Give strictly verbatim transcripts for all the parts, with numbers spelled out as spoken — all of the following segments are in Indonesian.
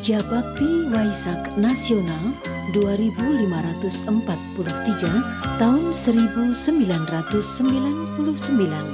Puja Bakti Waisak Nasional dua ribu lima ratus empat puluh tiga tahun seribu sembilan ratus sembilan puluh sembilan.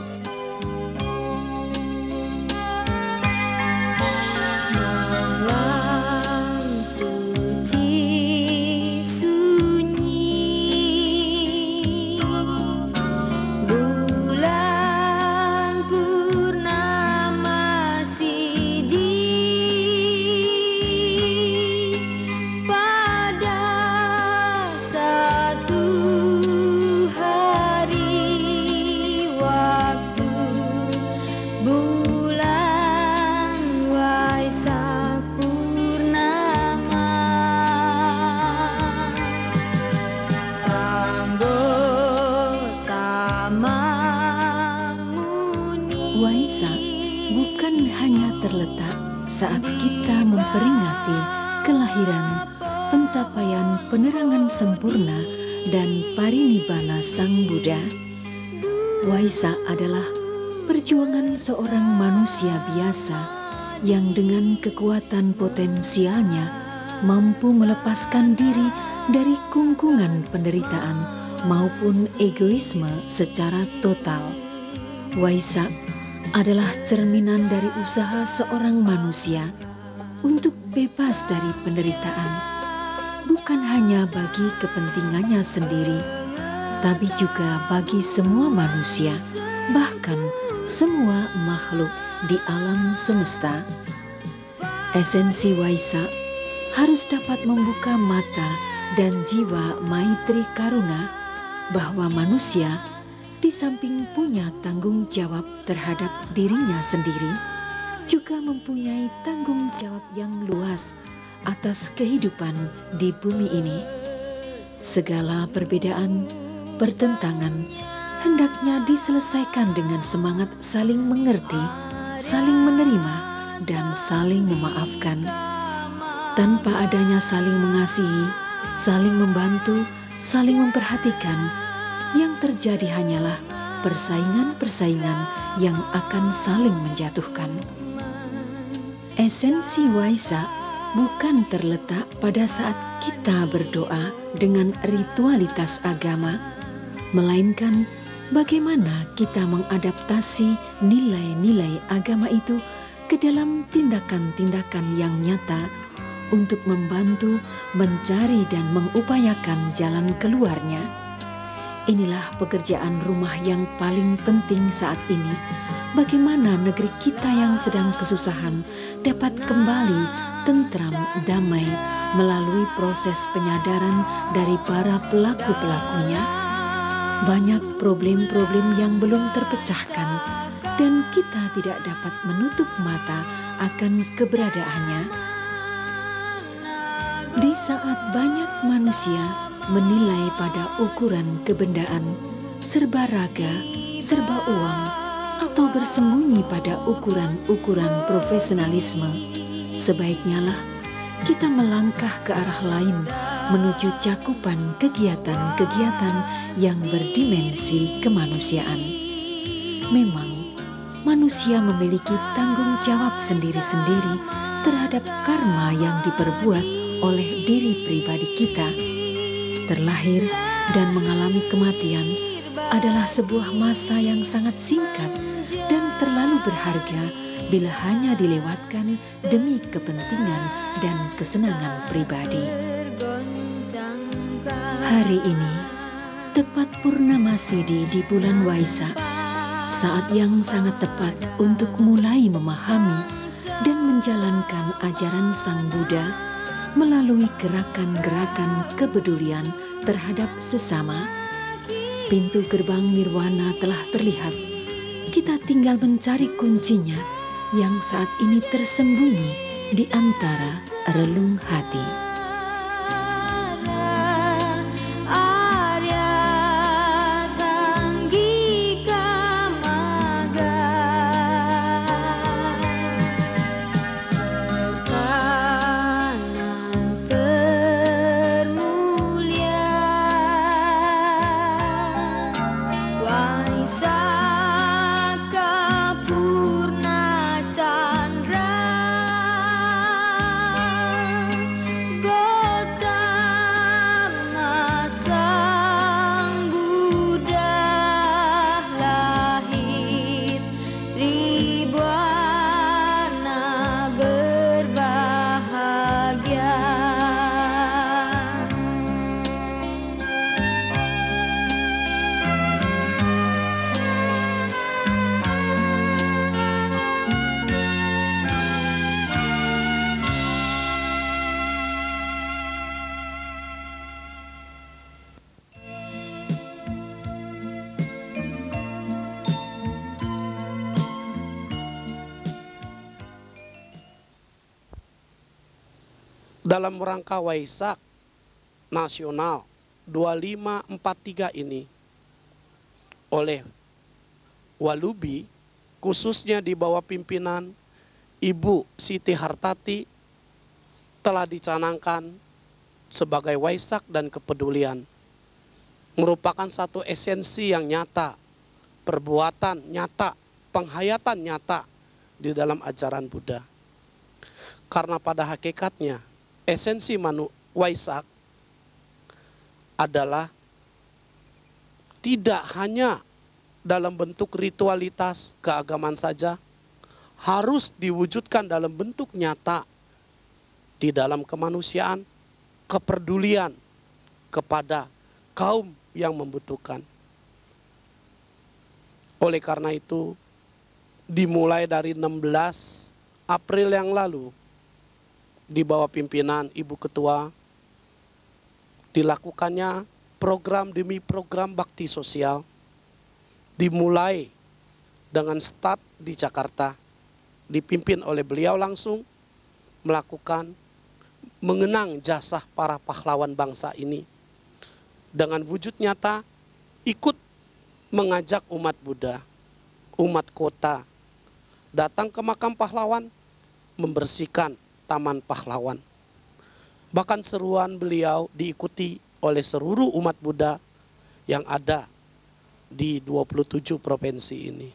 Waisak bukan hanya terletak saat kita memperingati kelahiran, pencapaian penerangan sempurna dan parinibbana Sang Buddha. Waisak adalah perjuangan seorang manusia biasa yang dengan kekuatan potensialnya mampu melepaskan diri dari kungkungan penderitaan maupun egoisme secara total. Waisak adalah cerminan dari usaha seorang manusia untuk bebas dari penderitaan, bukan hanya bagi kepentingannya sendiri, tapi juga bagi semua manusia, bahkan semua makhluk di alam semesta. Esensi Waisak harus dapat membuka mata dan jiwa Maitri Karuna bahwa manusia di samping punya tanggung jawab terhadap dirinya sendiri, juga mempunyai tanggung jawab yang luas atas kehidupan di bumi ini. Segala perbedaan, pertentangan, hendaknya diselesaikan dengan semangat saling mengerti, saling menerima, dan saling memaafkan. Tanpa adanya saling mengasihi, saling membantu, saling memperhatikan, yang terjadi hanyalah persaingan-persaingan yang akan saling menjatuhkan. Esensi Waisak bukan terletak pada saat kita berdoa dengan ritualitas agama, melainkan bagaimana kita mengadaptasi nilai-nilai agama itu ke dalam tindakan-tindakan yang nyata untuk membantu mencari dan mengupayakan jalan keluarnya. Inilah pekerjaan rumah yang paling penting saat ini. Bagaimana negeri kita yang sedang kesusahan dapat kembali tentram, damai melalui proses penyadaran dari para pelaku-pelakunya. Banyak problem-problem yang belum terpecahkan dan kita tidak dapat menutup mata akan keberadaannya. Di saat banyak manusia menilai pada ukuran kebendaan, serba raga, serba uang, atau bersembunyi pada ukuran-ukuran profesionalisme, sebaiknya lah kita melangkah ke arah lain menuju cakupan kegiatan-kegiatan yang berdimensi kemanusiaan. Memang, manusia memiliki tanggung jawab sendiri-sendiri terhadap karma yang diperbuat oleh diri pribadi kita. Terlahir dan mengalami kematian adalah sebuah masa yang sangat singkat dan terlalu berharga bila hanya dilewatkan demi kepentingan dan kesenangan pribadi. Hari ini, tepat Purnama Sidhi di bulan Waisak, saat yang sangat tepat untuk mulai memahami dan menjalankan ajaran Sang Buddha melalui gerakan-gerakan kepedulian terhadap sesama. Pintu gerbang nirwana telah terlihat. Kita tinggal mencari kuncinya yang saat ini tersembunyi di antara relung hati. dalam rangka Waisak Nasional dua lima empat tiga ini oleh Walubi, khususnya di bawah pimpinan Ibu Siti Hartati, telah dicanangkan sebagai Waisak dan kepedulian, merupakan satu esensi yang nyata, perbuatan nyata, penghayatan nyata di dalam ajaran Buddha. Karena pada hakikatnya esensi manu Waisak adalah tidak hanya dalam bentuk ritualitas keagamaan saja, harus diwujudkan dalam bentuk nyata di dalam kemanusiaan, kepedulian kepada kaum yang membutuhkan. Oleh karena itu, dimulai dari enam belas April yang lalu, di bawah pimpinan Ibu Ketua, dilakukannya program demi program bakti sosial, dimulai dengan start di Jakarta, dipimpin oleh beliau langsung, melakukan mengenang jasa para pahlawan bangsa ini, dengan wujud nyata ikut mengajak umat Buddha, umat kota, datang ke makam pahlawan, membersihkan taman pahlawan. Bahkan seruan beliau diikuti oleh seluruh umat Buddha yang ada di dua puluh tujuh provinsi ini.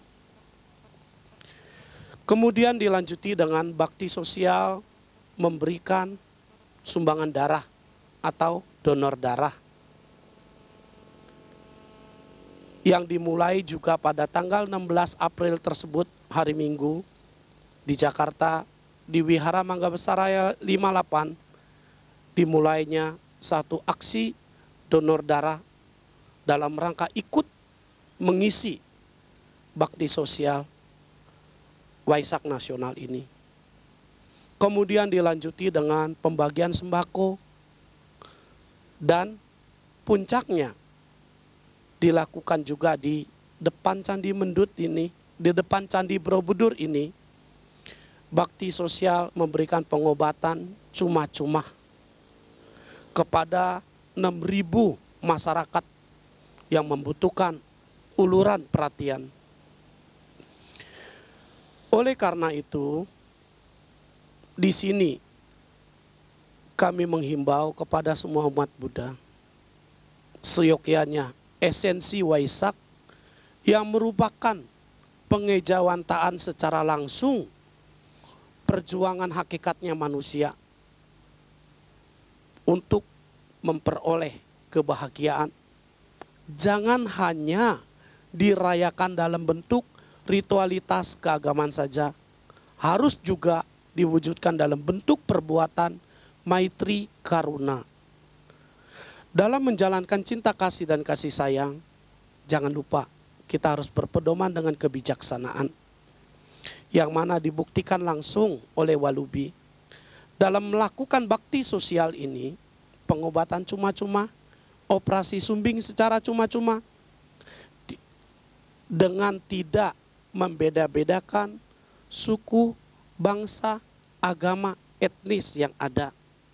Kemudian dilanjuti dengan bakti sosial, memberikan sumbangan darah atau donor darah, yang dimulai juga pada tanggal enam belas April tersebut, hari Minggu, di Jakarta, di Wihara Mangga Besar Raya lima puluh delapan, dimulainya satu aksi donor darah dalam rangka ikut mengisi bakti sosial Waisak Nasional ini. Kemudian dilanjuti dengan pembagian sembako, dan puncaknya dilakukan juga di depan Candi Mendut ini, di depan Candi Borobudur ini, bakti sosial memberikan pengobatan cuma-cuma kepada enam ribu masyarakat yang membutuhkan uluran perhatian. Oleh karena itu, di sini kami menghimbau kepada semua umat Buddha, seyogyanya esensi Waisak yang merupakan pengejawantaan secara langsung perjuangan hakikatnya manusia untuk memperoleh kebahagiaan, jangan hanya dirayakan dalam bentuk ritualitas keagamaan saja, harus juga diwujudkan dalam bentuk perbuatan maitri karuna. Dalam menjalankan cinta kasih dan kasih sayang, jangan lupa kita harus berpedoman dengan kebijaksanaan, yang mana dibuktikan langsung oleh Walubi. Dalam melakukan bakti sosial ini, pengobatan cuma-cuma, operasi sumbing secara cuma-cuma, dengan tidak membeda-bedakan suku, bangsa, agama, etnis yang ada.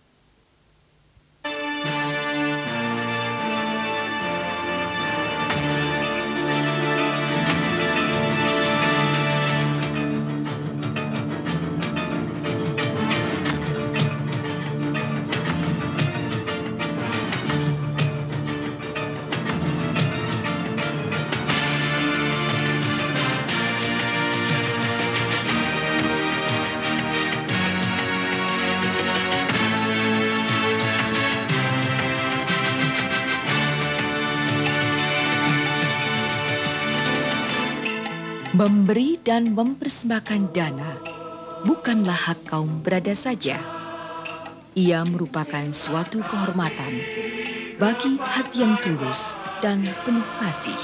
Memberi dan mempersembahkan dana bukanlah hak kaum berada saja. Ia merupakan suatu kehormatan bagi hati yang tulus dan penuh kasih.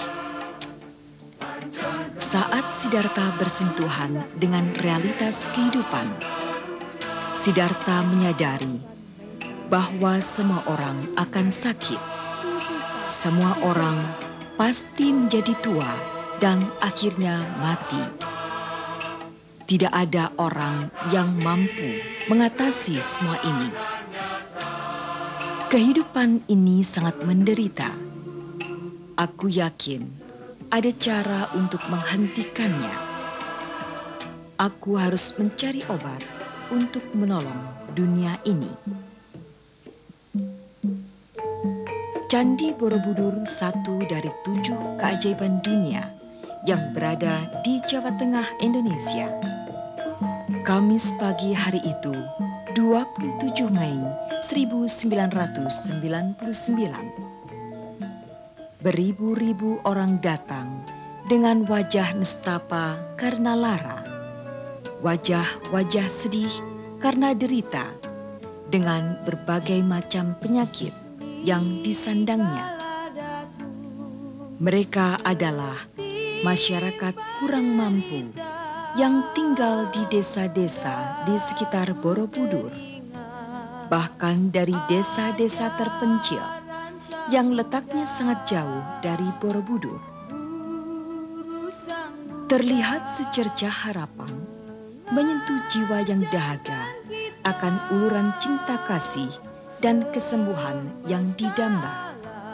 Saat Siddhartha bersentuhan dengan realitas kehidupan, Siddhartha menyadari bahwa semua orang akan sakit. Semua orang pasti menjadi tua dan akhirnya mati. Tidak ada orang yang mampu mengatasi semua ini. Kehidupan ini sangat menderita. Aku yakin ada cara untuk menghentikannya. Aku harus mencari obat untuk menolong dunia ini. Candi Borobudur satu dari tujuh keajaiban dunia yang berada di Jawa Tengah, Indonesia. Kamis pagi hari itu, dua puluh tujuh Mei seribu sembilan ratus sembilan puluh sembilan. Beribu-ribu orang datang dengan wajah nestapa karena lara, wajah-wajah sedih karena derita, dengan berbagai macam penyakit yang disandangnya. Mereka adalah masyarakat kurang mampu yang tinggal di desa-desa di sekitar Borobudur, bahkan dari desa-desa terpencil yang letaknya sangat jauh dari Borobudur. Terlihat secercah harapan menyentuh jiwa yang dahaga akan uluran cinta kasih dan kesembuhan yang didamba.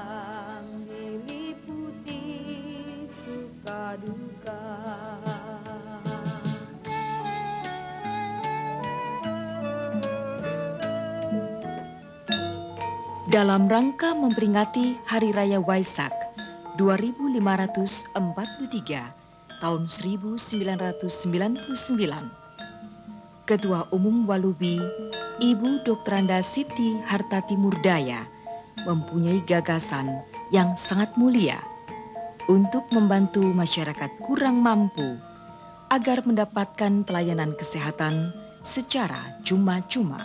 Dalam rangka memperingati Hari Raya Waisak dua ribu lima ratus empat puluh tiga tahun seribu sembilan ratus sembilan puluh sembilan, Ketua Umum Walubi, Ibu Doktor Anda Siti Hartati Murdaya, mempunyai gagasan yang sangat mulia untuk membantu masyarakat kurang mampu agar mendapatkan pelayanan kesehatan secara cuma-cuma.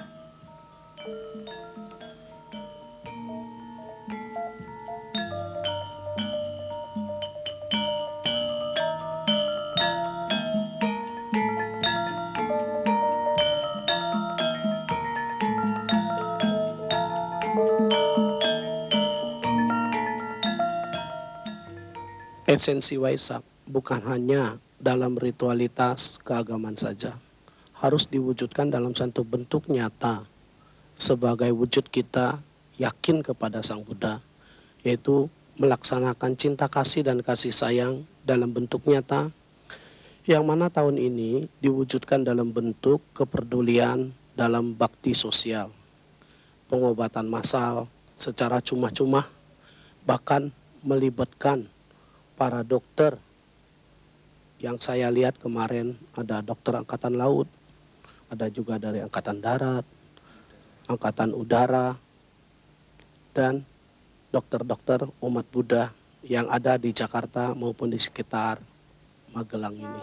Esensi Waisak bukan hanya dalam ritualitas keagamaan saja, harus diwujudkan dalam satu bentuk nyata sebagai wujud kita yakin kepada Sang Buddha, yaitu melaksanakan cinta kasih dan kasih sayang dalam bentuk nyata, yang mana tahun ini diwujudkan dalam bentuk kepedulian dalam bakti sosial, pengobatan massal secara cuma-cuma, bahkan melibatkan para dokter. Yang saya lihat kemarin ada dokter Angkatan Laut, ada juga dari Angkatan Darat, Angkatan Udara, dan dokter-dokter umat Buddha yang ada di Jakarta maupun di sekitar Magelang ini.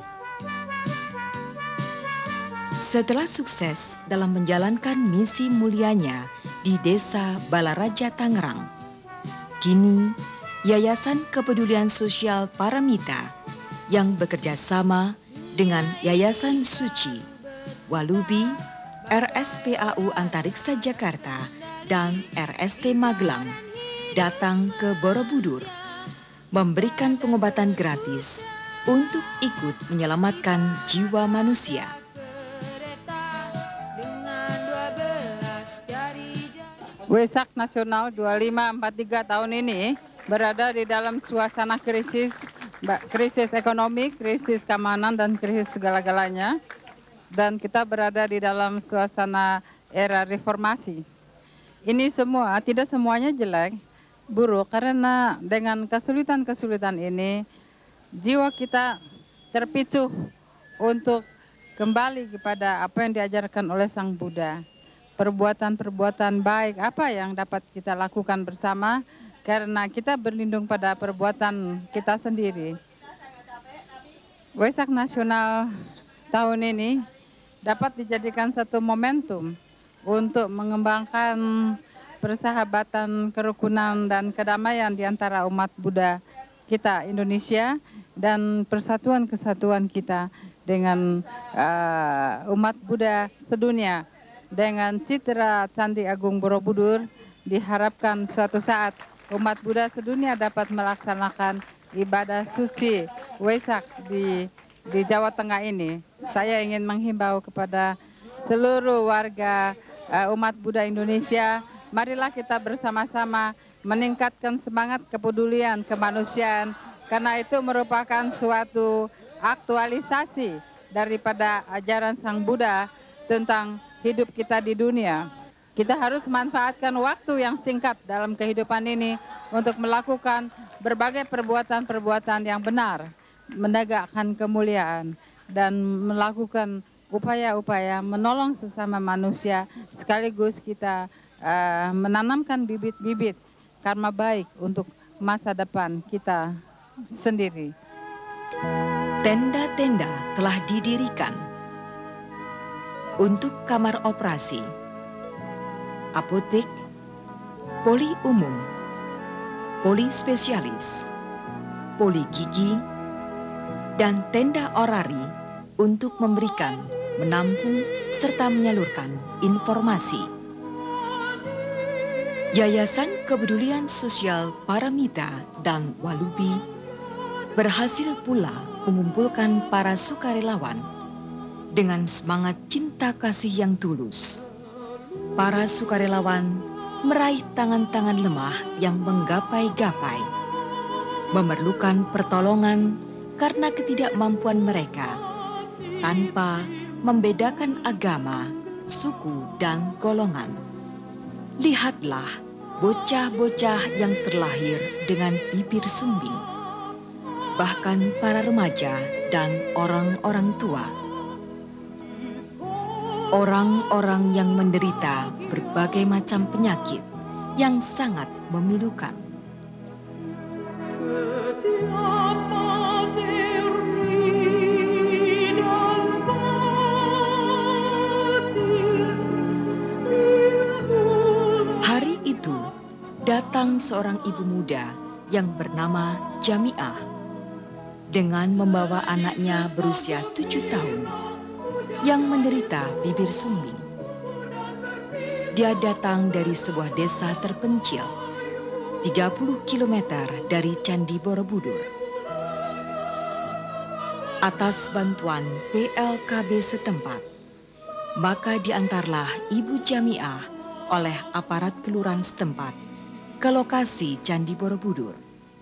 Setelah sukses dalam menjalankan misi mulianya di Desa Balaraja, Tangerang, kini Yayasan Kepedulian Sosial Paramita yang bekerja sama dengan Yayasan Suci, Walubi, R S P A U Antariksa Jakarta, dan R S T Magelang datang ke Borobudur memberikan pengobatan gratis untuk ikut menyelamatkan jiwa manusia. Waisak Nasional dua lima empat tiga tahun ini berada di dalam suasana krisis, krisis ekonomi, krisis keamanan, dan krisis segala-galanya. Dan kita berada di dalam suasana era reformasi. Ini semua, tidak semuanya jelek, buruk, karena dengan kesulitan-kesulitan ini, jiwa kita terpicu untuk kembali kepada apa yang diajarkan oleh Sang Buddha. Perbuatan-perbuatan baik, apa yang dapat kita lakukan bersama, karena kita berlindung pada perbuatan kita sendiri. Waisak Nasional tahun ini dapat dijadikan satu momentum untuk mengembangkan persahabatan, kerukunan, dan kedamaian di antara umat Buddha kita Indonesia dan persatuan-kesatuan kita dengan uh, umat Buddha sedunia. Dengan citra Candi Agung Borobudur, diharapkan suatu saat umat Buddha sedunia dapat melaksanakan ibadah suci Waisak di di Jawa Tengah ini. Saya ingin menghimbau kepada seluruh warga uh, umat Buddha Indonesia marilah kita bersama-sama meningkatkan semangat kepedulian kemanusiaan, karena itu merupakan suatu aktualisasi daripada ajaran Sang Buddha tentang hidup kita di dunia. Kita harus manfaatkan waktu yang singkat dalam kehidupan ini untuk melakukan berbagai perbuatan-perbuatan yang benar, menegakkan kemuliaan, dan melakukan upaya-upaya menolong sesama manusia, sekaligus kita uh, menanamkan bibit-bibit karma baik untuk masa depan kita sendiri. Tenda-tenda telah didirikan untuk kamar operasi, apotek, poli umum, poli spesialis, poli gigi, dan tenda orari untuk memberikan, menampung, serta menyalurkan informasi. Yayasan Kepedulian Sosial Paramita dan Walubi berhasil pula mengumpulkan para sukarelawan dengan semangat cinta kasih yang tulus. Para sukarelawan meraih tangan-tangan lemah yang menggapai-gapai, memerlukan pertolongan karena ketidakmampuan mereka, tanpa membedakan agama, suku, dan golongan. Lihatlah bocah-bocah yang terlahir dengan bibir sumbing, bahkan para remaja dan orang-orang tua. Orang-orang yang menderita berbagai macam penyakit yang sangat memilukan. Hari itu datang seorang ibu muda yang bernama Jamiah dengan membawa anaknya berusia tujuh tahun yang menderita bibir sumbing. Dia datang dari sebuah desa terpencil, tiga puluh kilometer dari Candi Borobudur. Atas bantuan P L K B setempat, maka diantarlah Ibu Jamiah oleh aparat kelurahan setempat ke lokasi Candi Borobudur.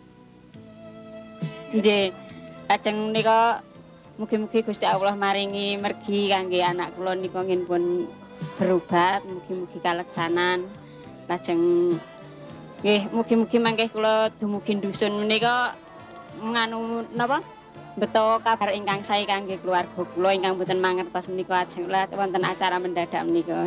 Nggih, lajeng nika mugi-mugi Gusti Allah maringi mergi kangge anak kula nika nggih pun berobat, mugi-mugi kaleksanan. Lajeng nggih mugi-mugi mangke kula dumugi dusun menika nganu napa? Beto kabar ingkang sae kangge keluarga kula ingkang boten mangertos menika ajeng wonten acara mendadak menika.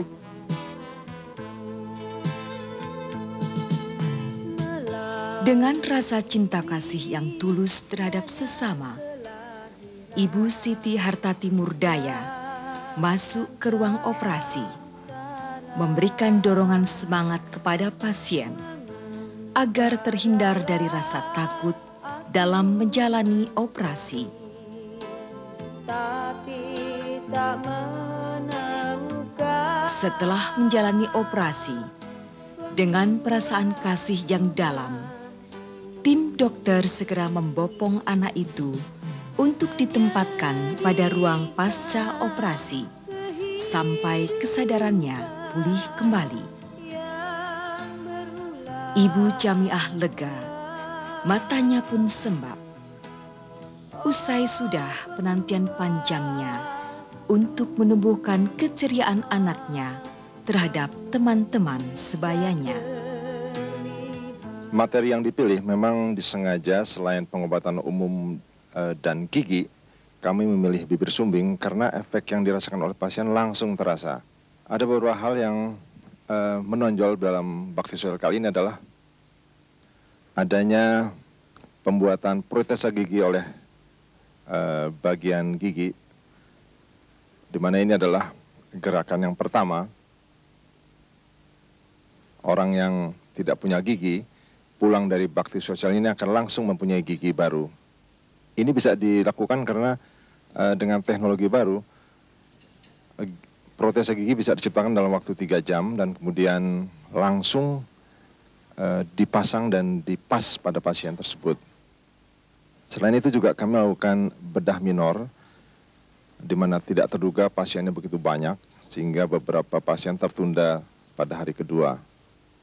Dengan rasa cinta kasih yang tulus terhadap sesama, Ibu Siti Hartati Murdaya masuk ke ruang operasi, memberikan dorongan semangat kepada pasien agar terhindar dari rasa takut dalam menjalani operasi. Setelah menjalani operasi, dengan perasaan kasih yang dalam, tim dokter segera membopong anak itu untuk ditempatkan pada ruang pasca operasi sampai kesadarannya pulih kembali. Ibu Jamiah lega, matanya pun sembab. Usai sudah penantian panjangnya untuk menumbuhkan keceriaan anaknya terhadap teman-teman sebayanya. Materi yang dipilih memang disengaja selain pengobatan umum e, dan gigi, kami memilih bibir sumbing karena efek yang dirasakan oleh pasien langsung terasa. Ada beberapa hal yang e, menonjol dalam bakti sosial kali ini adalah adanya pembuatan protesa gigi oleh e, bagian gigi, di mana ini adalah gerakan yang pertama. Orang yang tidak punya gigi pulang dari bakti sosial ini akan langsung mempunyai gigi baru. Ini bisa dilakukan karena uh, dengan teknologi baru, uh, protesa gigi bisa diciptakan dalam waktu tiga jam dan kemudian langsung uh, dipasang dan dipas pada pasien tersebut. Selain itu juga kami melakukan bedah minor, di mana tidak terduga pasiennya begitu banyak, sehingga beberapa pasien tertunda pada hari kedua.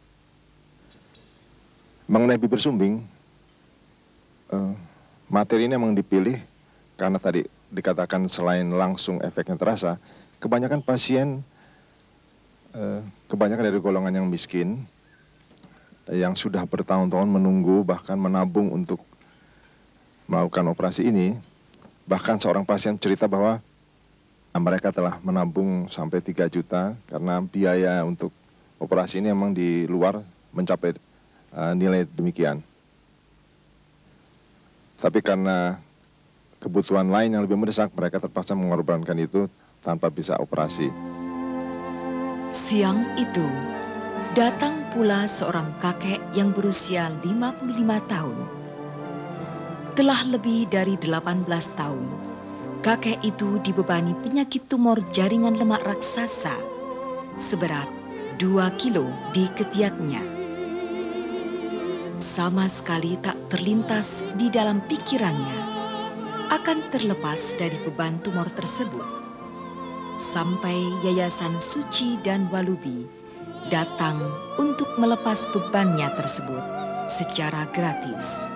Mengenai bibir sumbing, uh, materi ini memang dipilih karena tadi dikatakan selain langsung efeknya terasa, kebanyakan pasien, uh, kebanyakan dari golongan yang miskin, yang sudah bertahun-tahun menunggu bahkan menabung untuk melakukan operasi ini. Bahkan seorang pasien cerita bahwa mereka telah menabung sampai tiga juta karena biaya untuk operasi ini memang di luar mencapai uh, nilai demikian. Tapi karena kebutuhan lain yang lebih mendesak, mereka terpaksa mengorbankan itu tanpa bisa operasi. Siang itu, datang pula seorang kakek yang berusia lima puluh lima tahun. Telah lebih dari delapan belas tahun, kakek itu dibebani penyakit tumor jaringan lemak raksasa seberat dua kilo di ketiaknya. Sama sekali tak terlintas di dalam pikirannya akan terlepas dari beban tumor tersebut. Sampai Yayasan Suci dan Walubi datang untuk melepas bebannya tersebut secara gratis.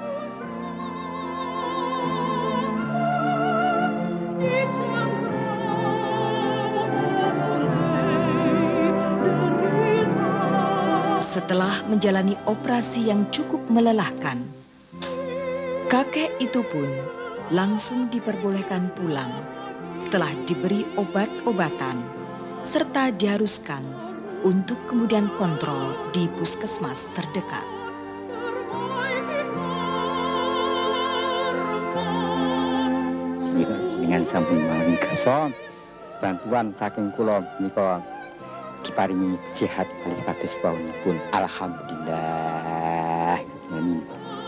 Setelah menjalani operasi yang cukup melelahkan, kakek itu pun langsung diperbolehkan pulang setelah diberi obat-obatan serta diharuskan untuk kemudian kontrol di puskesmas terdekat. Dengan sampun mawi kersa bantuan saking kula menika diparingi sehat kalih kados pun alhamdulillah. Amin.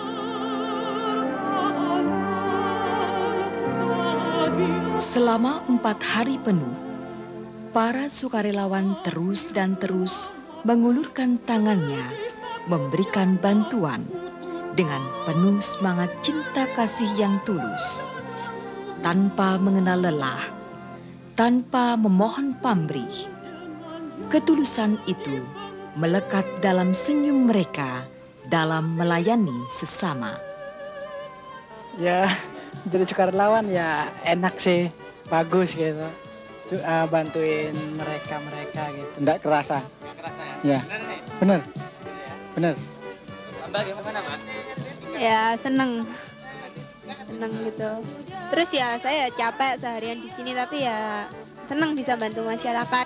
Selama empat hari penuh, para sukarelawan terus dan terus mengulurkan tangannya, memberikan bantuan dengan penuh semangat cinta kasih yang tulus. Tanpa mengenal lelah, tanpa memohon pamrih. Ketulusan itu melekat dalam senyum mereka dalam melayani sesama. Ya, jadi sukarelawan ya enak sih, bagus gitu. Uh, bantuin mereka-mereka gitu, enggak kerasa. Enggak kerasa ya? Ya, bener, bener. Mbak gimana, Mas? Ya, seneng. Seneng gitu. Terus ya saya capek seharian di sini tapi ya seneng bisa bantu masyarakat.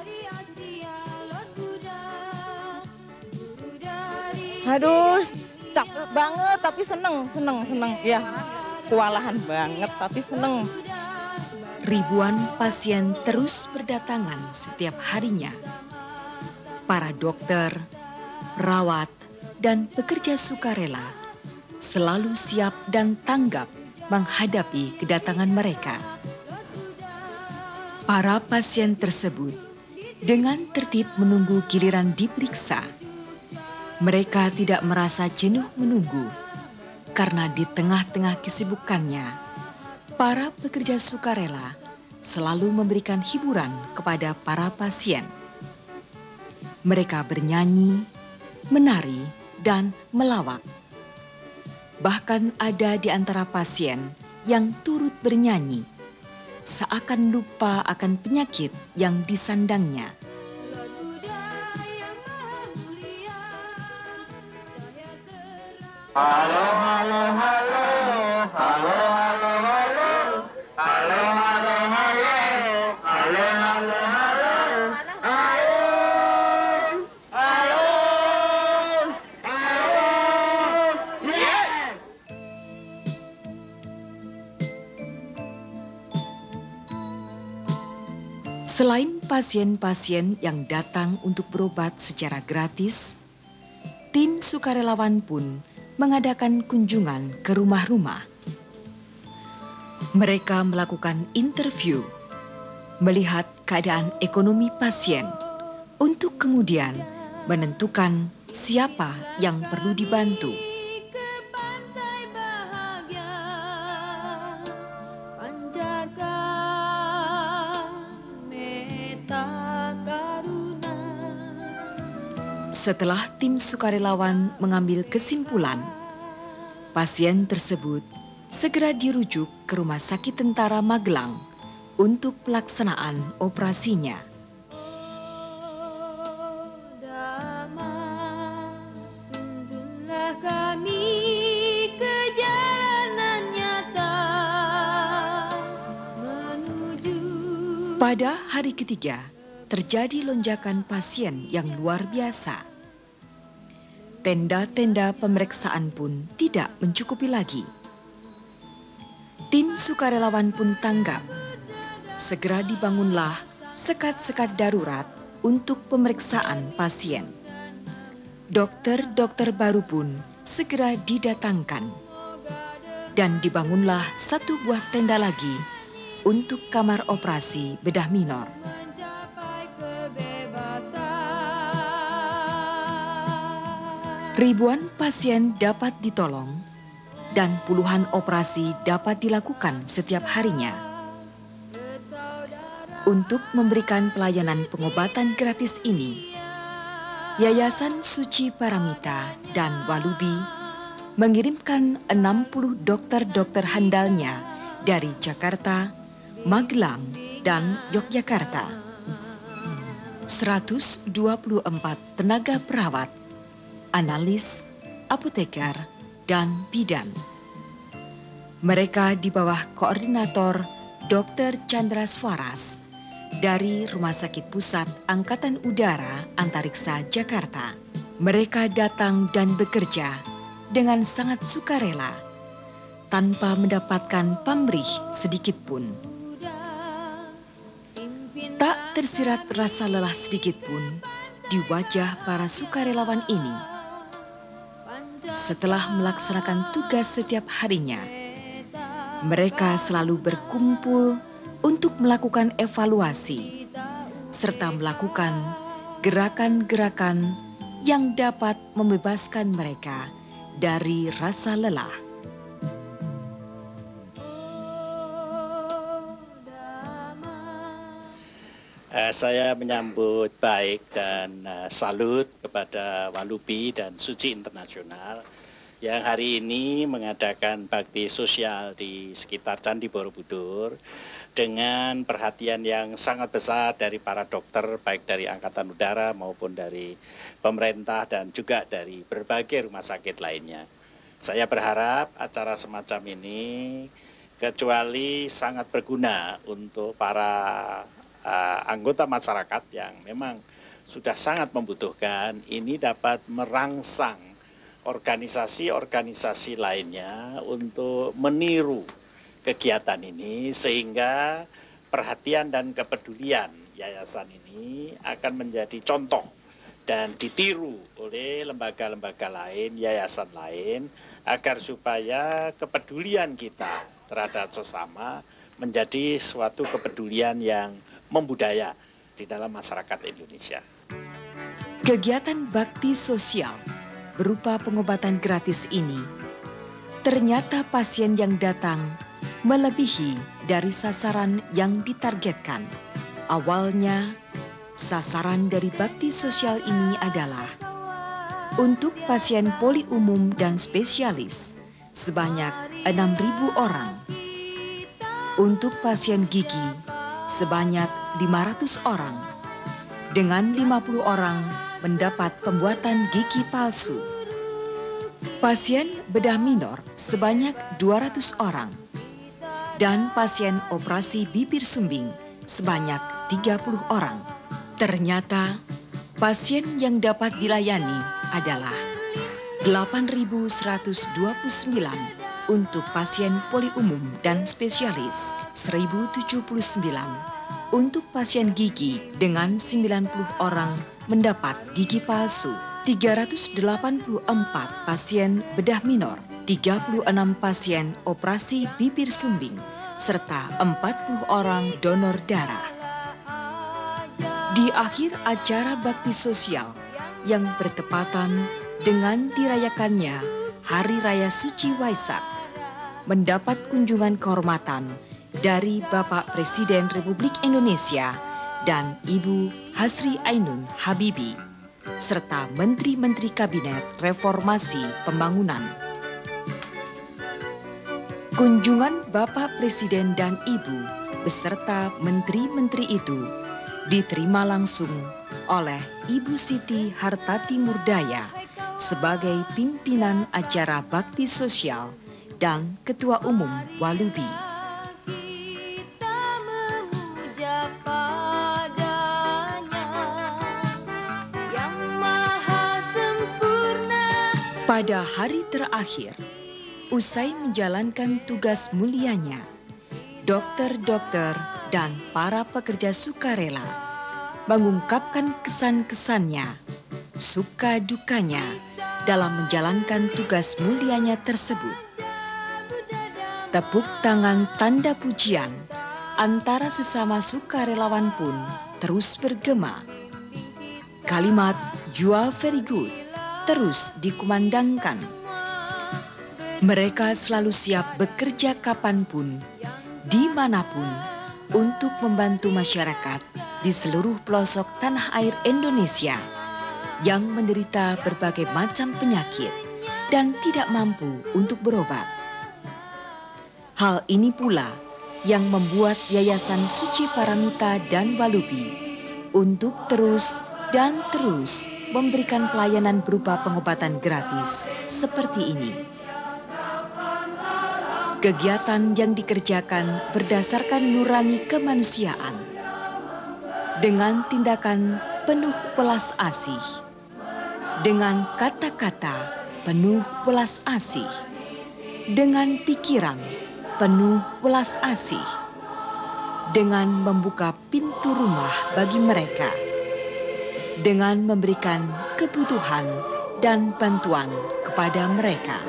Aduh, capek banget tapi seneng, seneng, seneng. Ya, kewalahan banget tapi seneng. Ribuan pasien terus berdatangan setiap harinya. Para dokter, perawat, dan pekerja sukarela selalu siap dan tanggap menghadapi kedatangan mereka. Para pasien tersebut dengan tertib menunggu giliran diperiksa. Mereka tidak merasa jenuh menunggu karena di tengah-tengah kesibukannya, para pekerja sukarela selalu memberikan hiburan kepada para pasien. Mereka bernyanyi, menari, dan melawak. Bahkan ada di antara pasien yang turut bernyanyi, seakan lupa akan penyakit yang disandangnya. Halo, halo, halo, halo, halo, halo, halo, halo, halo, halo, halo, halo, halo, halo, yes! Selain pasien-pasien yang datang untuk berobat secara gratis, tim sukarelawan pun mengadakan kunjungan ke rumah-rumah. Mereka melakukan interview, melihat keadaan ekonomi pasien, untuk kemudian menentukan siapa yang perlu dibantu. Setelah tim sukarelawan mengambil kesimpulan, pasien tersebut segera dirujuk ke Rumah Sakit Tentara Magelang untuk pelaksanaan operasinya. Pada hari ketiga, terjadi lonjakan pasien yang luar biasa. Tenda-tenda pemeriksaan pun tidak mencukupi lagi. Tim sukarelawan pun tanggap. Segera dibangunlah sekat-sekat darurat untuk pemeriksaan pasien. Dokter-dokter baru pun segera didatangkan. Dan dibangunlah satu buah tenda lagi untuk kamar operasi bedah minor. Ribuan pasien dapat ditolong dan puluhan operasi dapat dilakukan setiap harinya. Untuk memberikan pelayanan pengobatan gratis ini, Yayasan Suci Paramita dan Walubi mengirimkan enam puluh dokter-dokter handalnya dari Jakarta, Magelang, dan Yogyakarta. seratus dua puluh empat tenaga perawat, analis, apoteker, dan bidan. Mereka di bawah koordinator dokter Chandra Swaras dari Rumah Sakit Pusat Angkatan Udara Antariksa Jakarta. Mereka datang dan bekerja dengan sangat sukarela, tanpa mendapatkan pamrih sedikit pun. Tak tersirat rasa lelah sedikit pun di wajah para sukarelawan ini. Setelah melaksanakan tugas setiap harinya, mereka selalu berkumpul untuk melakukan evaluasi serta melakukan gerakan-gerakan yang dapat membebaskan mereka dari rasa lelah. Uh, saya menyambut baik dan uh, salut kepada Walubi dan Suci Internasional yang hari ini mengadakan bakti sosial di sekitar Candi Borobudur dengan perhatian yang sangat besar dari para dokter, baik dari Angkatan Udara maupun dari pemerintah dan juga dari berbagai rumah sakit lainnya. Saya berharap acara semacam ini kecuali sangat berguna untuk para Uh, anggota masyarakat yang memang sudah sangat membutuhkan, ini dapat merangsang organisasi-organisasi lainnya untuk meniru kegiatan ini sehingga perhatian dan kepedulian yayasan ini akan menjadi contoh dan ditiru oleh lembaga-lembaga lain, yayasan lain, agar supaya kepedulian kita terhadap sesama menjadi suatu kepedulian yang membudaya di dalam masyarakat Indonesia. Kegiatan bakti sosial berupa pengobatan gratis ini, ternyata pasien yang datang melebihi dari sasaran yang ditargetkan. Awalnya, sasaran dari bakti sosial ini adalah untuk pasien poli umum dan spesialis sebanyak enam ribu orang, untuk pasien gigi sebanyak lima ratus orang, dengan lima puluh orang mendapat pembuatan gigi palsu. Pasien bedah minor sebanyak dua ratus orang, dan pasien operasi bibir sumbing sebanyak tiga puluh orang. Ternyata pasien yang dapat dilayani adalah delapan ribu seratus dua puluh sembilan untuk pasien poli umum dan spesialis, seribu tujuh puluh sembilan untuk pasien gigi dengan sembilan puluh orang mendapat gigi palsu, tiga ratus delapan puluh empat pasien bedah minor, tiga puluh enam pasien operasi bibir sumbing, serta empat puluh orang donor darah. Di akhir acara bakti sosial yang bertepatan dengan dirayakannya Hari Raya Suci Waisak, mendapat kunjungan kehormatan dari Bapak Presiden Republik Indonesia dan Ibu Hasri Ainun Habibie. serta Menteri-Menteri Kabinet Reformasi Pembangunan. Kunjungan Bapak Presiden dan Ibu beserta menteri-menteri itu diterima langsung oleh Ibu Siti Hartati Murdaya sebagai pimpinan acara bakti sosial dan Ketua Umum Walubi. Pada hari terakhir, usai menjalankan tugas mulianya, dokter-dokter dan para pekerja sukarela mengungkapkan kesan-kesannya, suka dukanya dalam menjalankan tugas mulianya tersebut. Tepuk tangan tanda pujian antara sesama sukarelawan pun terus bergema. Kalimat "You are very good" terus dikumandangkan. Mereka selalu siap bekerja kapanpun, dimanapun, untuk membantu masyarakat di seluruh pelosok tanah air Indonesia yang menderita berbagai macam penyakit dan tidak mampu untuk berobat. Hal ini pula yang membuat Yayasan Suci Paramita dan Walubi untuk terus dan terus memberikan pelayanan berupa pengobatan gratis seperti ini. Kegiatan yang dikerjakan berdasarkan nurani kemanusiaan, dengan tindakan penuh welas asih, dengan kata-kata penuh welas asih, dengan pikiran penuh welas asih, dengan membuka pintu rumah bagi mereka, dengan memberikan kebutuhan dan bantuan kepada mereka.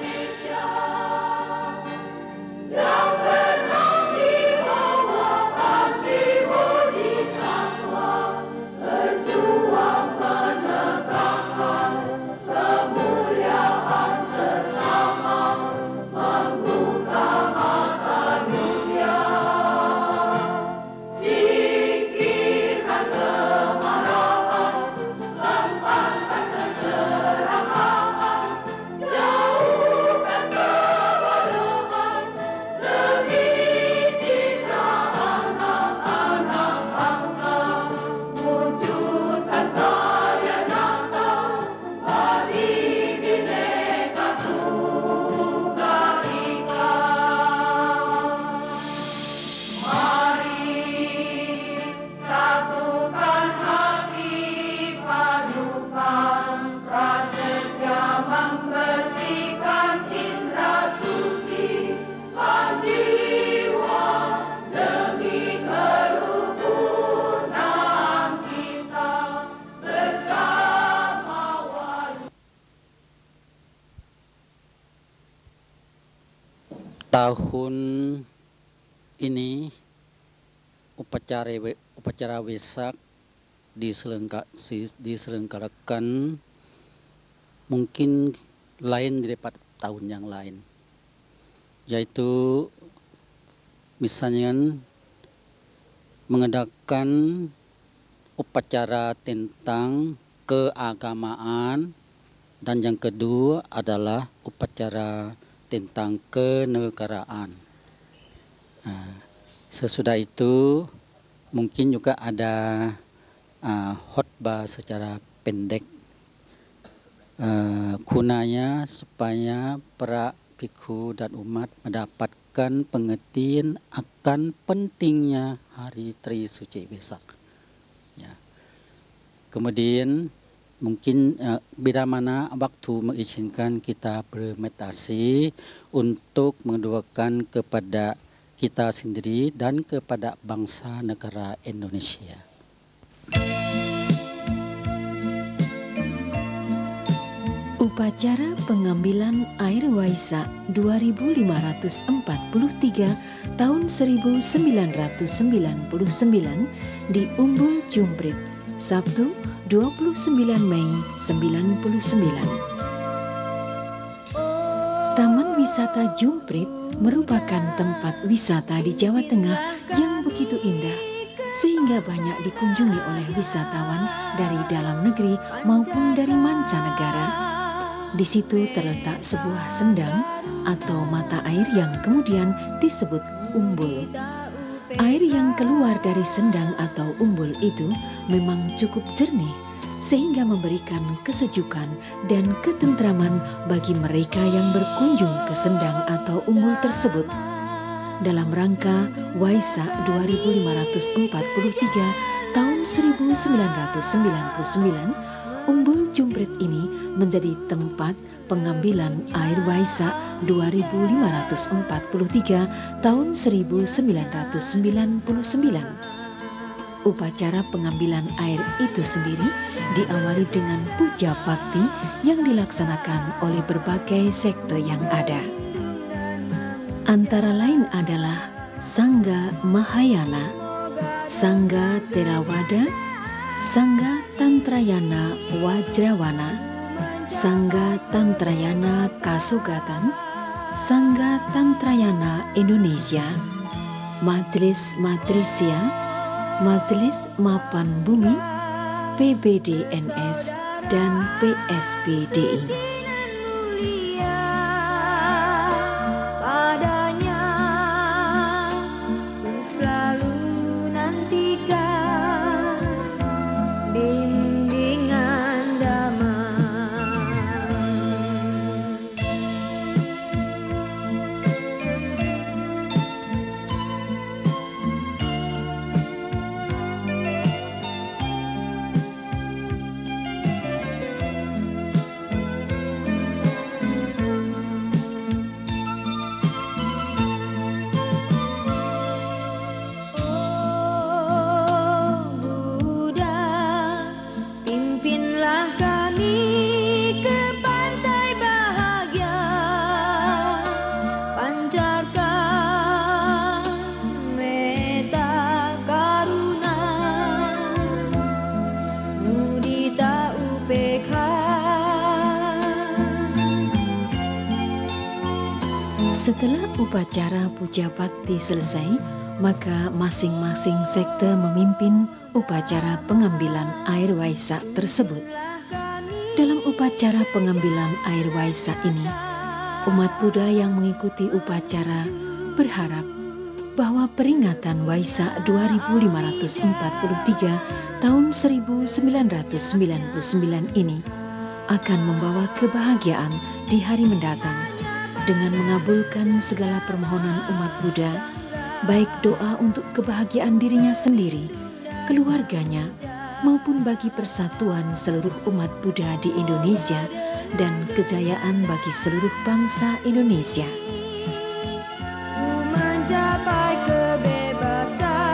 Tahun ini upacara upacara Wesak diselenggarakan mungkin lain daripada tahun yang lain, yaitu misalnya mengadakan upacara tentang keagamaan, dan yang kedua adalah upacara tentang kenegaraan. Nah, sesudah itu mungkin juga ada uh, khotbah secara pendek, uh, gunanya supaya para biksu dan umat mendapatkan pengertian akan pentingnya hari Trisuci Wesak. Ya. Kemudian mungkin uh, bila mana waktu mengizinkan kita bermeditasi untuk mendoakan kepada kita sendiri dan kepada bangsa negara Indonesia. Upacara pengambilan air Waisak dua ribu lima ratus empat puluh tiga tahun seribu sembilan ratus sembilan puluh sembilan di Umbul Jumprit, Sabtu dua puluh sembilan Mei sembilan puluh sembilan. Taman Wisata Jumprit merupakan tempat wisata di Jawa Tengah yang begitu indah, sehingga banyak dikunjungi oleh wisatawan dari dalam negeri maupun dari mancanegara. Di situ terletak sebuah sendang atau mata air yang kemudian disebut umbul. Air yang keluar dari sendang atau umbul itu memang cukup jernih, sehingga memberikan kesejukan dan ketentraman bagi mereka yang berkunjung ke sendang atau umbul tersebut. Dalam rangka Waisak dua ribu lima ratus empat puluh tiga tahun seribu sembilan ratus sembilan puluh sembilan, Umbul Jumprit ini menjadi tempat pengambilan air Waisak dua ribu lima ratus empat puluh tiga tahun seribu sembilan ratus sembilan puluh sembilan. Upacara pengambilan air itu sendiri diawali dengan puja bakti yang dilaksanakan oleh berbagai sekte yang ada. Antara lain adalah Sangga Mahayana, Sangga Theravada, Sangga Tantrayana Wajrawana, Sangga Tantrayana Kasugatan, Sangga Tantrayana Indonesia, Majelis Matrisia, Majelis Mapan Bumi, P B D N S, dan P S B D I. Setelah upacara puja bakti selesai, maka masing-masing sekte memimpin upacara pengambilan air Waisak tersebut. Dalam upacara pengambilan air Waisak ini, umat Buddha yang mengikuti upacara berharap bahwa peringatan Waisak dua ribu lima ratus empat puluh tiga tahun seribu sembilan ratus sembilan puluh sembilan ini akan membawa kebahagiaan di hari mendatang, dengan mengabulkan segala permohonan umat Buddha, baik doa untuk kebahagiaan dirinya sendiri, keluarganya, maupun bagi persatuan seluruh umat Buddha di Indonesia dan kejayaan bagi seluruh bangsa Indonesia. Mencapai kebebasan.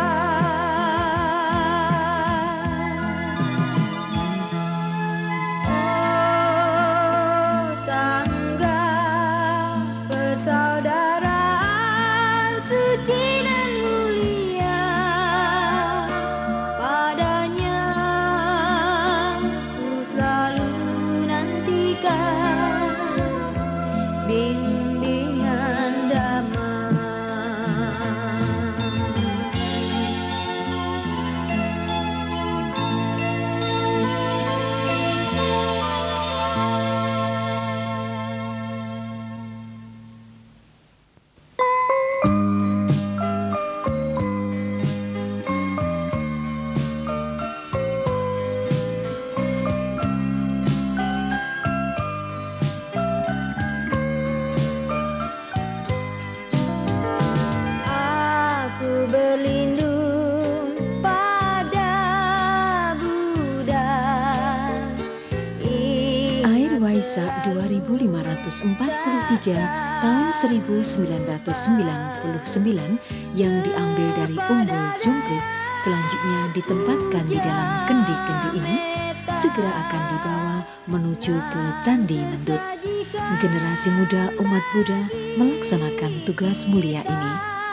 dua ribu lima ratus empat puluh tiga tahun seribu sembilan ratus sembilan puluh sembilan yang diambil dari Umbul Jumprit selanjutnya ditempatkan di dalam kendi-kendi ini segera akan dibawa menuju ke Candi Mendut. Generasi muda umat Buddha melaksanakan tugas mulia ini.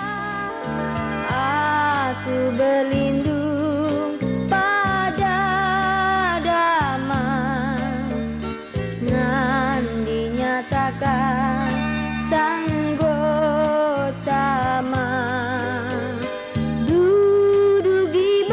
Aku berlindung pada Dhamma nan dinyatakan Sang Gotama. Dudugi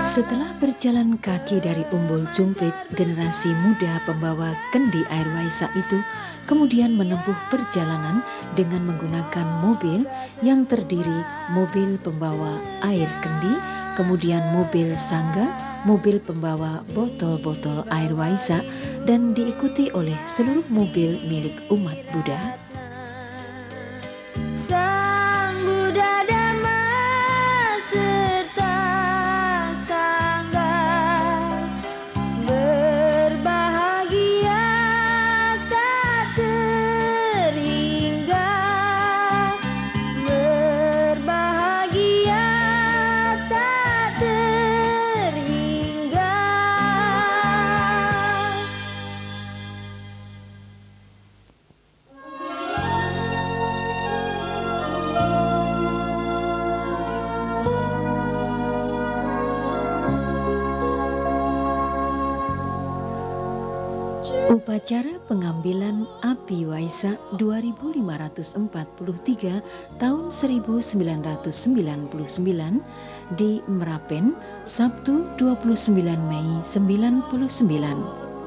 Setelah berjalan kaki dari Umbul Jumprit, generasi muda pembawa kendi air Waisak itu kemudian menempuh perjalanan dengan menggunakan mobil yang terdiri mobil pembawa air kendi, kemudian mobil sangga, mobil pembawa botol-botol air Waisak, dan diikuti oleh seluruh mobil milik umat Buddha. Sang Buddha Dhamma serta Sangha berbahagia tak terhingga, berbahagia tak terhingga. Upacara pengambilan api Waisak dua ribu lima ratus empat puluh tiga tahun seribu sembilan ratus sembilan puluh sembilan di Merapen, Sabtu dua puluh sembilan Mei sembilan puluh sembilan.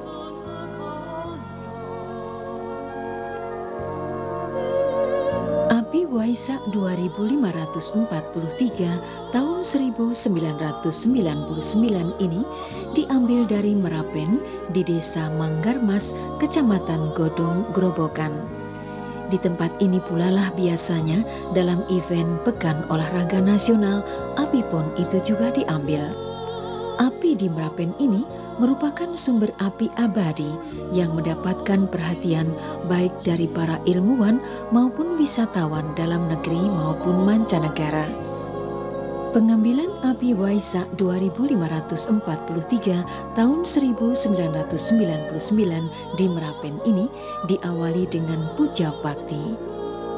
Api Waisak dua ribu lima ratus empat puluh tiga tahun seribu sembilan ratus sembilan puluh sembilan ini diambil dari Merapen di Desa Manggarmas, Kecamatan Godong, Grobogan. Di tempat ini pula lah biasanya dalam event Pekan Olahraga Nasional, api pon itu juga diambil. Api di Merapen ini merupakan sumber api abadi yang mendapatkan perhatian baik dari para ilmuwan maupun wisatawan dalam negeri maupun mancanegara. Pengambilan api Waisak dua ribu lima ratus empat puluh tiga tahun seribu sembilan ratus sembilan puluh sembilan di Merapen ini diawali dengan puja bakti.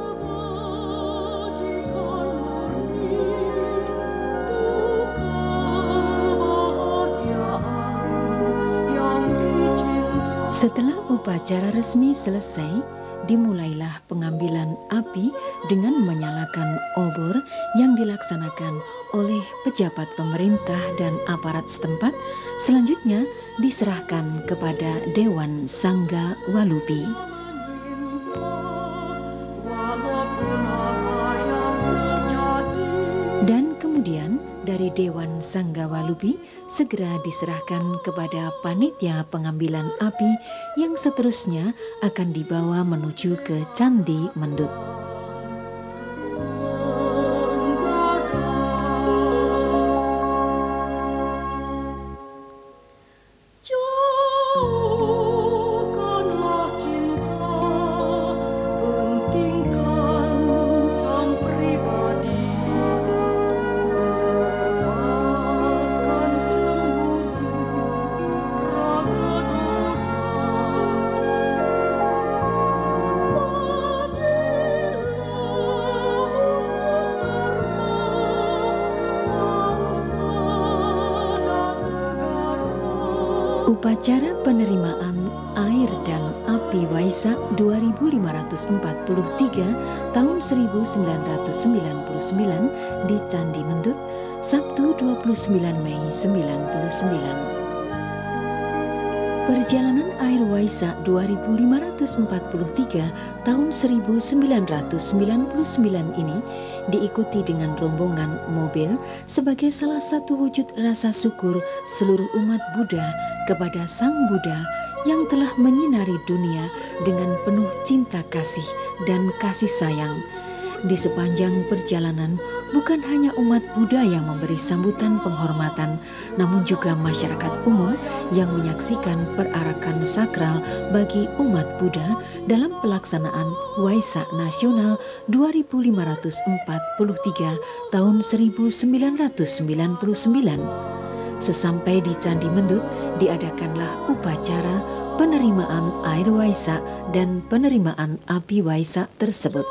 Setelah upacara resmi selesai, dimulailah pengambilan api dengan menyalakan obor yang dilaksanakan oleh pejabat pemerintah dan aparat setempat. Selanjutnya diserahkan kepada Dewan Sangga Walubi. Dan kemudian dari Dewan Sangga Walubi segera diserahkan kepada panitia pengambilan api yang seterusnya akan dibawa menuju ke Candi Mendut. Upacara penerimaan air dan api Waisak dua ribu lima ratus empat puluh tiga tahun seribu sembilan ratus sembilan puluh sembilan di Candi Mendut, Sabtu dua puluh sembilan Mei sembilan puluh sembilan. Perjalanan air Waisak dua ribu lima ratus empat puluh tiga tahun seribu sembilan ratus sembilan puluh sembilan ini diikuti dengan rombongan mobil sebagai salah satu wujud rasa syukur seluruh umat Buddha kepada Sang Buddha yang telah menyinari dunia dengan penuh cinta kasih dan kasih sayang. Di sepanjang perjalanan, bukan hanya umat Buddha yang memberi sambutan penghormatan, namun juga masyarakat umum yang menyaksikan perarakan sakral bagi umat Buddha dalam pelaksanaan Waisak Nasional dua ribu lima ratus empat puluh tiga tahun seribu sembilan ratus sembilan puluh sembilan. Sesampai di Candi Mendut, diadakanlah upacara penerimaan air Waisak dan penerimaan api Waisak tersebut.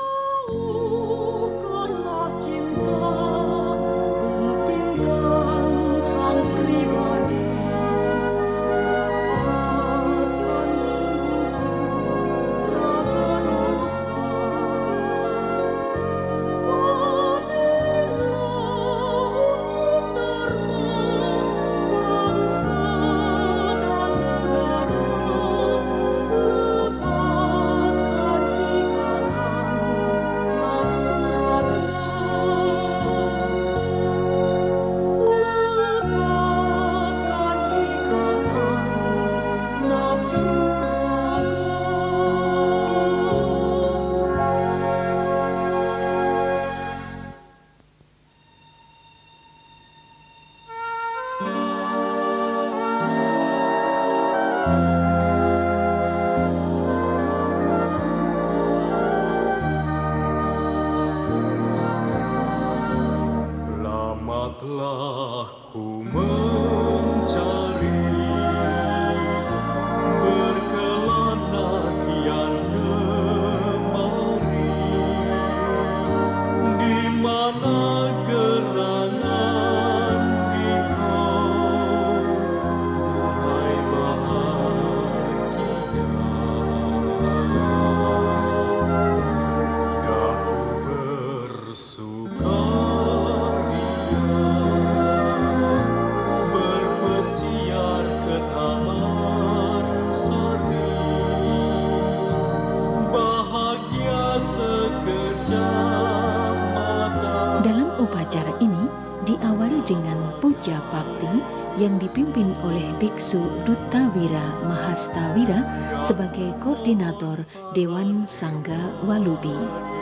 yang dipimpin oleh Biksu Duttawira Mahastawira sebagai koordinator Dewan Sangga Walubi.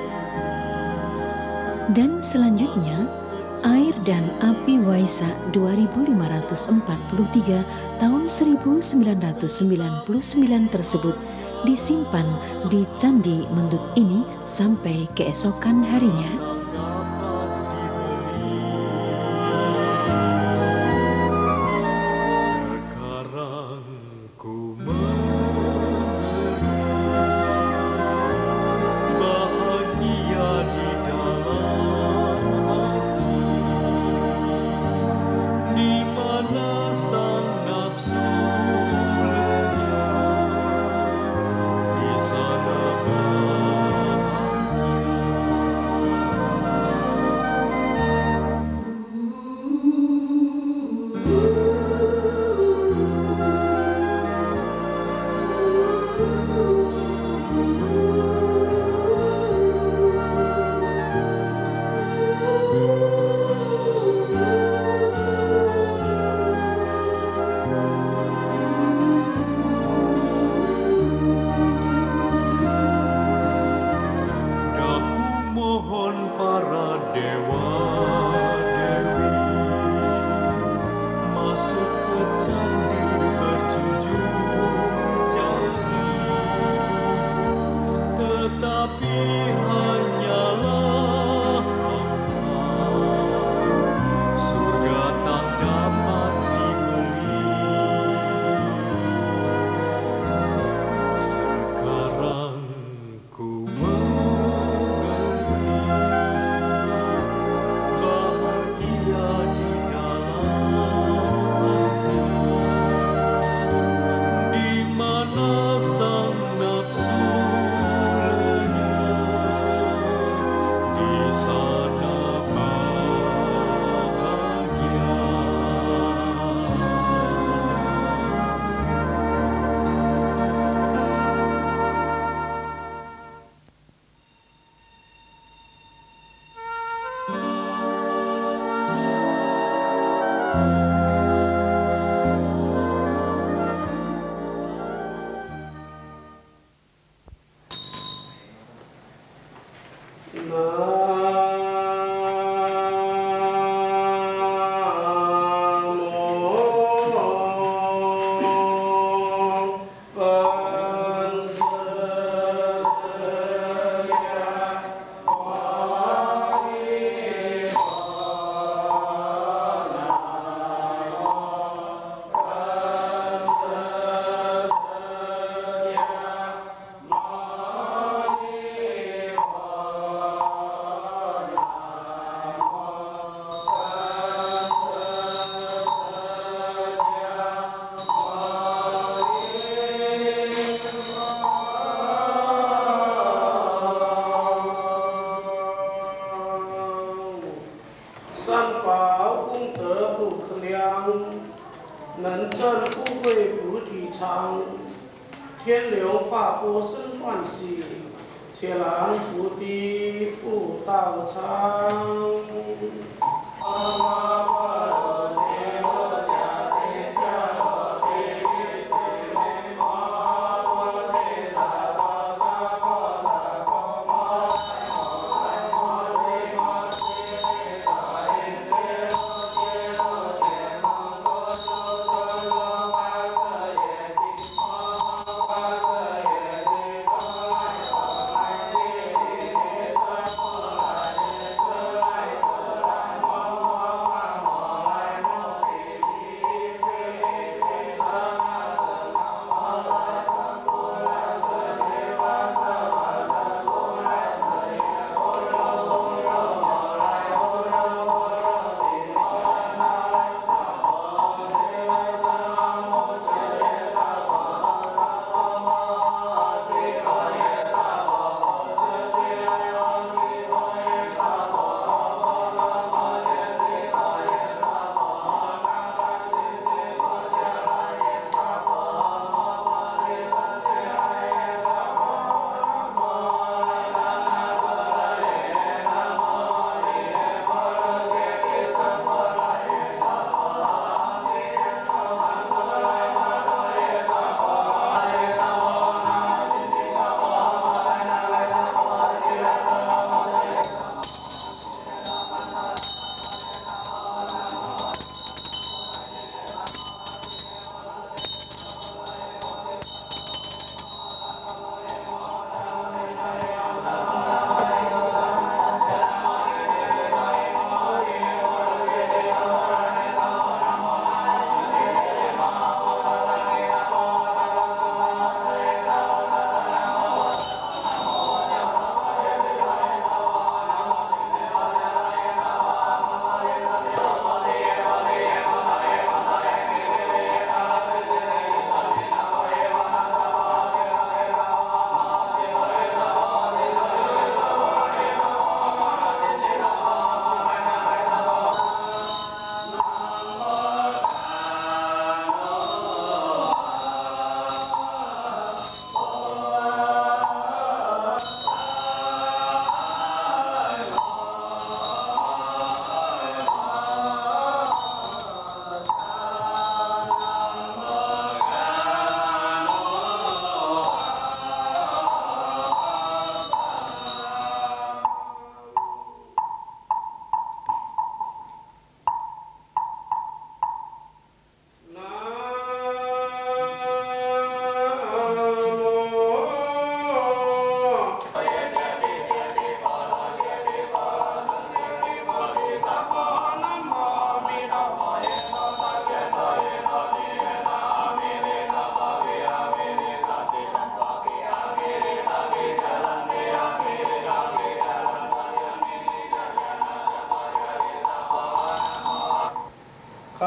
Dan selanjutnya, Air dan Api Waisak dua ribu lima ratus empat puluh tiga tahun seribu sembilan ratus sembilan puluh sembilan tersebut disimpan di Candi Mendut ini sampai keesokan harinya.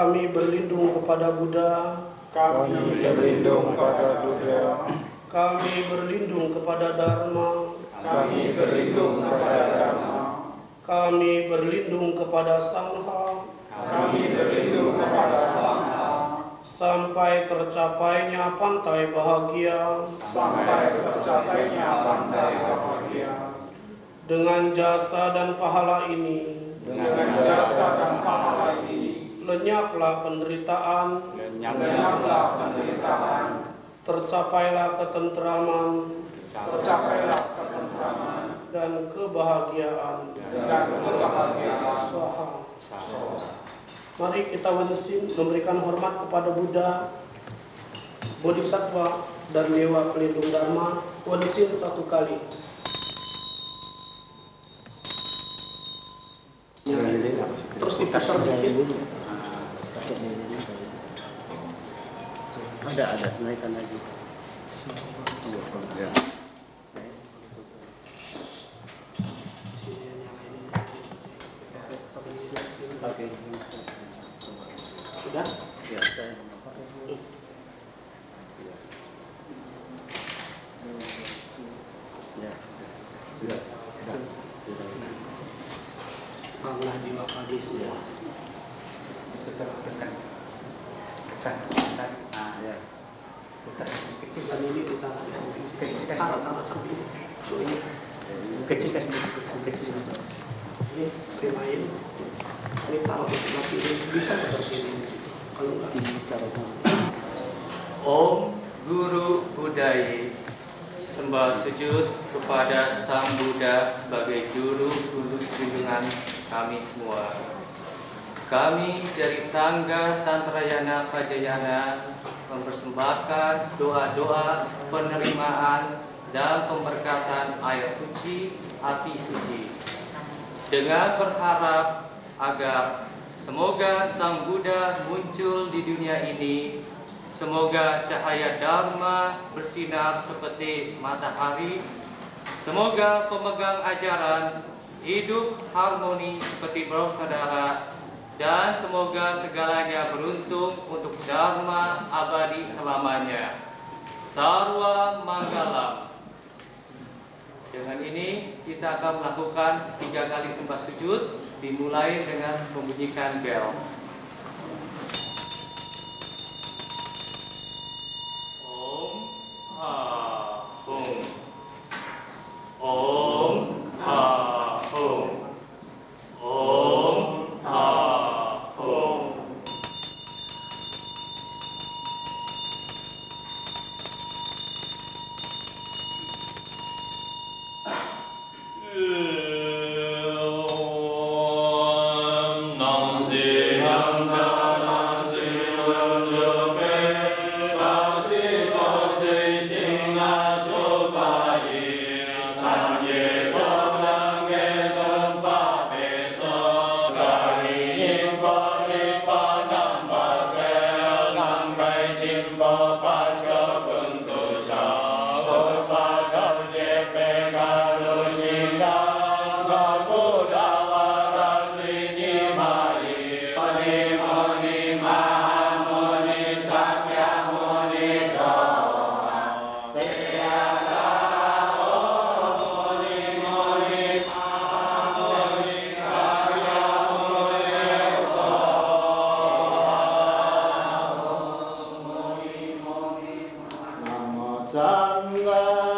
Kami berlindung kepada Buddha. Kami berlindung kepada Buddha. Kami berlindung kepada Dharma. Kami berlindung kepada Dharma. Kami berlindung kepada Sangha. Kami berlindung kepada Sangha. Sampai tercapainya pantai bahagia. Sampai tercapainya pantai bahagia. Dengan jasa dan pahala ini. Dengan jasa dan pahala ini. Lenyaplah penderitaan. Lenyaplah penderitaan. Tercapailah ketentraman. Tercapailah ketentraman. Dan kebahagiaan. Dan kebahagiaan. Swaha. Mari kita wensin memberikan hormat kepada Buddha, Bodhisattva, dan Dewa Pelindung Dharma. Wensin satu kali. Terus diputar dikit. Ada, ada, naikkan lagi. Ya. Oke. Sudah? Ya, saya. Ya. Sudah. Sudah. Allah jiwa hadis ya. Tekan, tekan. Tekan, tekan. Ah, ya. Tekan kecil. Dan ini kita kecil. Taruh, taruh samping. So ini. Kecil kan, kecil. Ini termain. Ini taruh di sebelah kiri. Bisa seperti ini. Kalau enggak ini taruh. Om Guru Buddhaya, sembah sujud kepada Sang Buddha sebagai juru guru junjungan kami semua. Kami dari Sangga Tantrayana Kajayana mempersembahkan doa-doa penerimaan dan pemberkatan air suci, api suci, dengan berharap agar semoga Sang Buddha muncul di dunia ini. Semoga cahaya Dharma bersinar seperti matahari. Semoga pemegang ajaran hidup harmoni seperti bersaudara. Dan semoga segalanya beruntung untuk Dharma abadi selamanya. Sarwa Manggalam. Dengan ini kita akan melakukan tiga kali sembah sujud, dimulai dengan membunyikan bel. Ahum. Om Ahum. Om Ahum. Sangha